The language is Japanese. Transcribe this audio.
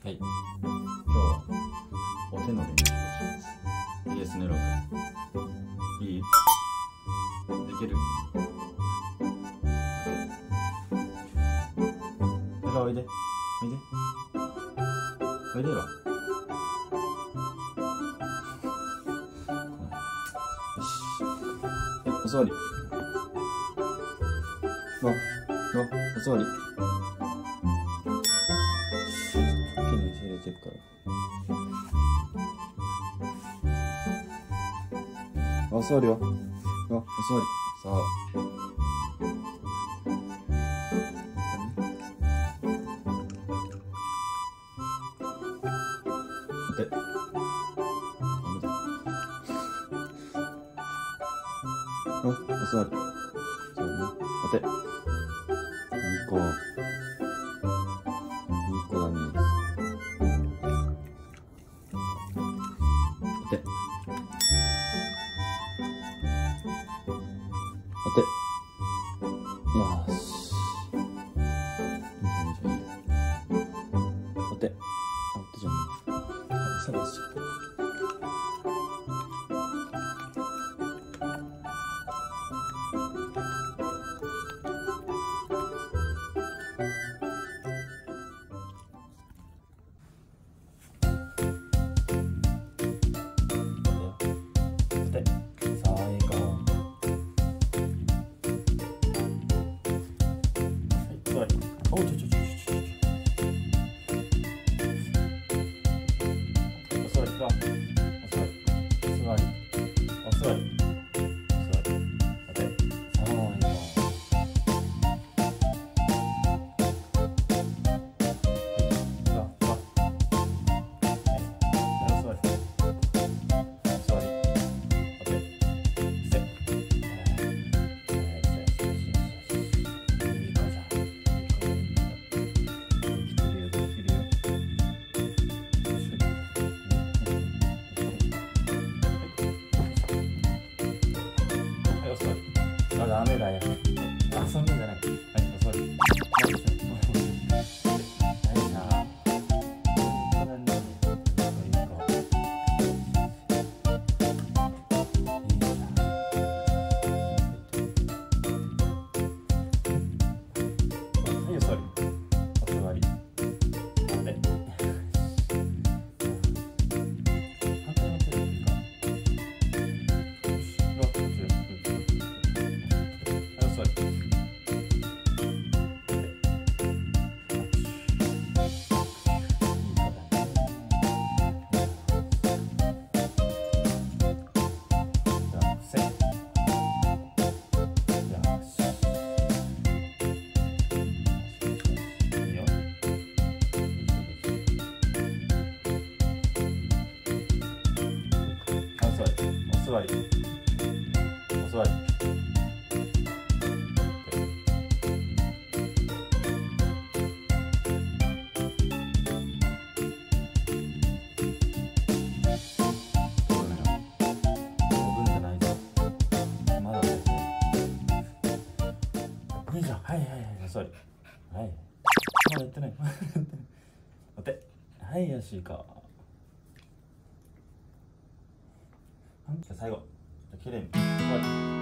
はい、今日はお手の練習をします。イエスネロ君、いい？できる？おいで、おいで、おいでよ。よし、お座り。お座り。手に入れてるから。お座りよ。お座り。さあ。待て。お座り。そうね。待て。いい子。いい子だね。待て。待て。よーし。いいよ。待て。あ、待てじゃん。探しちゃった。おちょちょちょちょちょ。お座りか。お座り。座り。お座り。座り。待て。さあ、いいか。ダメだよ。遊んでんじゃない。はい、お座り。お座り。お座り。いいじゃん。はいはいはい、お座り。はい。まだやってない。お手。はい、よし、いいか。じゃあ最後。きれいに。終わり。